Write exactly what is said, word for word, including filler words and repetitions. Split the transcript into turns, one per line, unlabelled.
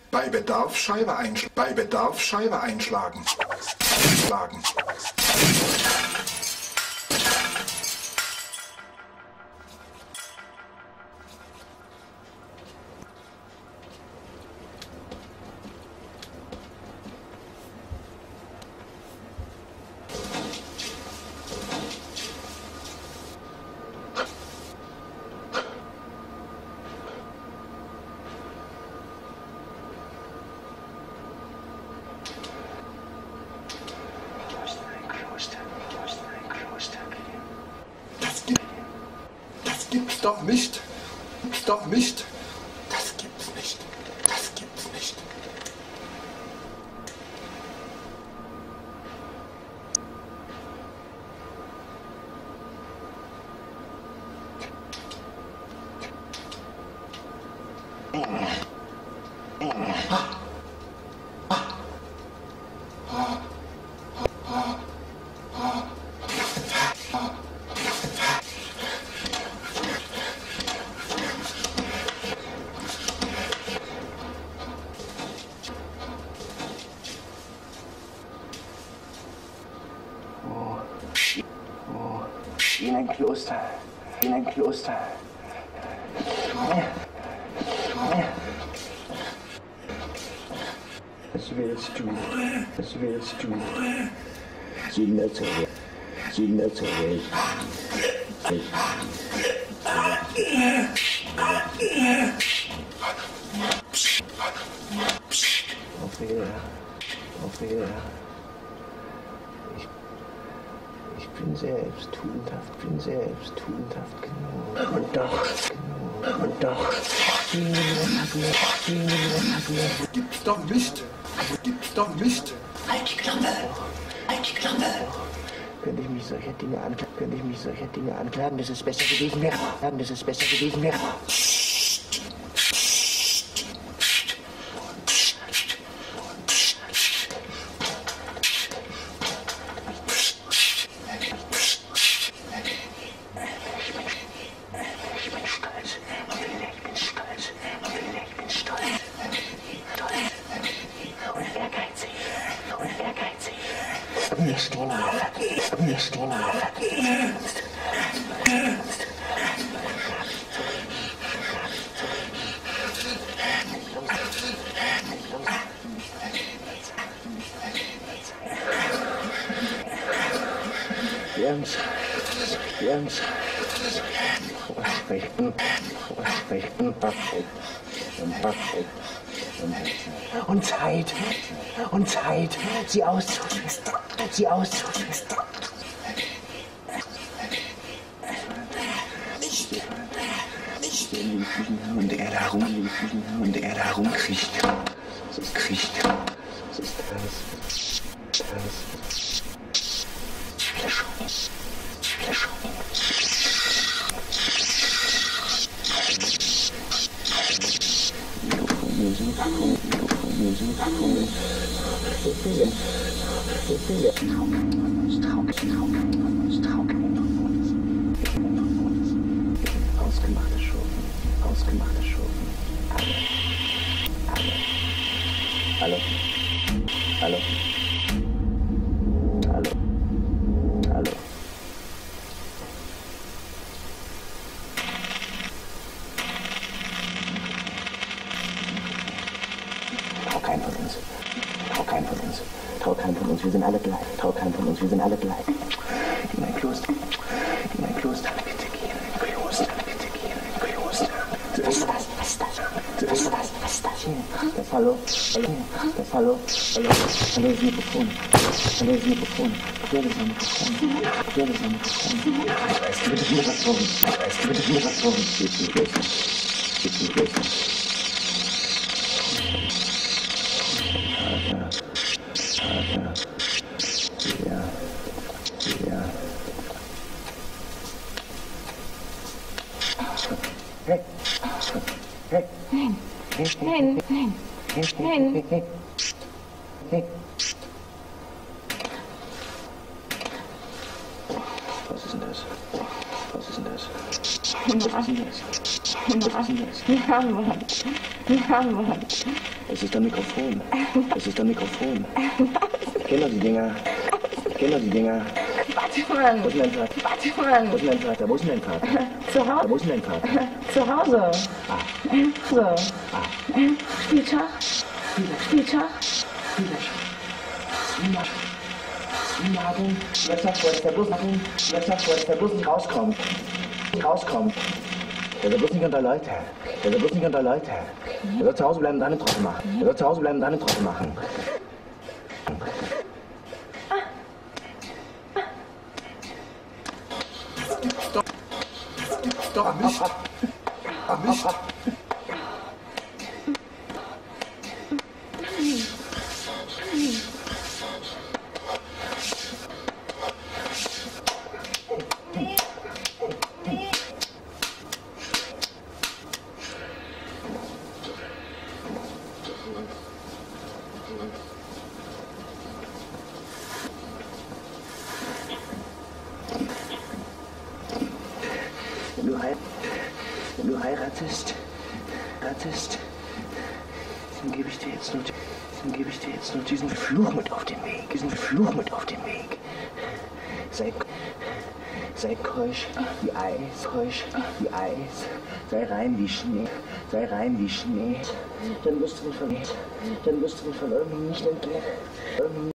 Bei Bedarf Scheibe einschlagen. Bei Bedarf Scheibe einschlagen. Einschlagen. Gibt's doch nicht. Gibt's doch nicht. Das gibt's nicht. Das gibt's nicht.
In ein Kloster, in ein Kloster. Was willst du? Was willst du? Sünder zur Welt. Sünder zur Welt. Auf wer? Auf wer? Ich bin selbst tugendhaft, bin selbst tugendhaft genug. Und doch, genug. Und doch.
Gibt's doch nicht. Gibt's doch nicht.
Halt die Klappe. Halt die Klappe. Könnte ich mich solcher Dinge anklagen, könnte ich mich solcher Dinge anklagen, dass es besser gewesen wäre. Dass es besser gewesen wäre. Wir stehen hier, wir stehen hier. Jens, Jens, vorsprechen, vorsprechen, und Zeit, und Zeit, sie auszuschwistern, sie auszuschwistern. Nicht, nicht. Und er da rum, und er da rumkriecht, so kriecht, so ist das, das. Viele Schuppen, viele Schuppen. Musik, Musik, so viele, so viele. Ausgemachte Schurken, ausgemachte Schurken. Alle, alle, alle, alle, alle. Trau keinen von uns. Trau keinen von uns. Trau keinen von uns. Wir sind alle gleich. Trau keinen von uns. Wir sind alle gleich. In ein Kloster. In ein Kloster. Bitte gehen. In ein Kloster. Bitte gehen. In ein Kloster. Was ist das? Was ist das? Was ist das? Was ist das hier? Das Hallo? Hallo? Das Hallo? Hallo? Hallo, das Mikrofon. Hallo, das Mikrofon. Quer das Mikrofon. Quer das Mikrofon. Ich weiß, du würdest mir was tun. Ich weiß, du würdest mir was tun. Geht nicht besser. Geht nicht besser. Vater, Vater, ja, ja. Hey, hey,
nein, nein, nein, nein.
Hey. Was ist denn das? Was ist denn das? Was ist denn das? Was ist denn das?
Ja, Mann. Ja, Mann.
Es ist ein Mikrofon. Es ist ein Mikrofon. Ich kenne doch die Dinger. Ich kenne doch die Dinger.
Warte, Mann.
Wo ist denn dein Vater?
Warte, Mann.
Wo ist denn dein Vater? Wo ist denn dein Vater?
Zu
Ja,
Hause.
wo ist denn dein Vater?
Zu Hause.
Ah,
So.
ah.
Spielt Schach. Spielt Schach.
Martin, jetzt sagst du, dass der Bus, Martin, jetzt sagst du, dass der Bus nicht rauskommt. Nicht rauskommt. Der soll bloß nicht unter Leute. Der soll bloß nicht unter Leute. Der soll zu Hause bleiben und eine Trottel machen. Der soll zu Hause bleiben und eine Trottel machen.
Doch nicht. Doch nicht.
Wenn du, hei wenn du heiratest, heiratest, dann gebe ich dir jetzt nur, dann gebe ich dir jetzt nur diesen Fluch mit auf den Weg, diesen Fluch mit auf den Weg. Sei, sei keusch wie Eis, keusch wie Eis, sei rein wie Schnee, sei rein wie Schnee. Dann wirst du nicht von, dann wirst du nicht von irgendeinem nicht entgehen.